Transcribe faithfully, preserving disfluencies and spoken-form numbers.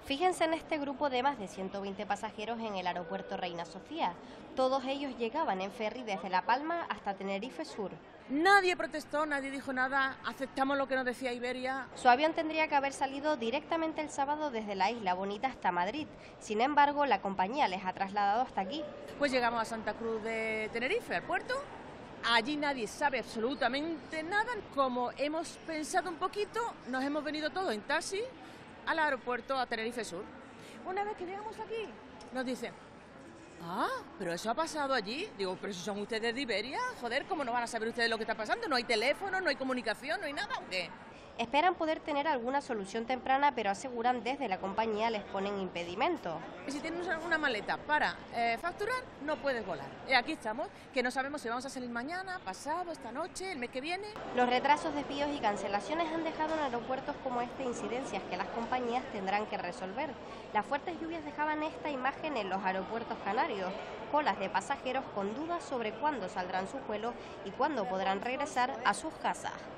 Fíjense en este grupo de más de ciento veinte pasajeros en el aeropuerto Reina Sofía. Todos ellos llegaban en ferry desde La Palma hasta Tenerife Sur. Nadie protestó, nadie dijo nada, aceptamos lo que nos decía Iberia. Su avión tendría que haber salido directamente el sábado desde la Isla Bonita hasta Madrid. Sin embargo, la compañía les ha trasladado hasta aquí. Pues llegamos a Santa Cruz de Tenerife, al puerto. Allí nadie sabe absolutamente nada. Como hemos pensado un poquito, nos hemos venido todos en taxi al aeropuerto a Tenerife Sur. Una vez que llegamos aquí, nos dicen: ah, pero eso ha pasado allí. Digo, pero si son ustedes de Iberia, joder, ¿cómo no van a saber ustedes lo que está pasando? No hay teléfono, no hay comunicación, no hay nada, ¿o qué? Esperan poder tener alguna solución temprana, pero aseguran desde la compañía les ponen impedimento. Y si tienes una maleta para eh, facturar, no puedes volar. Y aquí estamos, que no sabemos si vamos a salir mañana, pasado, esta noche, el mes que viene. Los retrasos, despidos y cancelaciones han dejado en aeropuertos como este incidencias que las compañías tendrán que resolver. Las fuertes lluvias dejaban esta imagen en los aeropuertos canarios, colas de pasajeros con dudas sobre cuándo saldrán sus vuelos y cuándo podrán regresar a sus casas.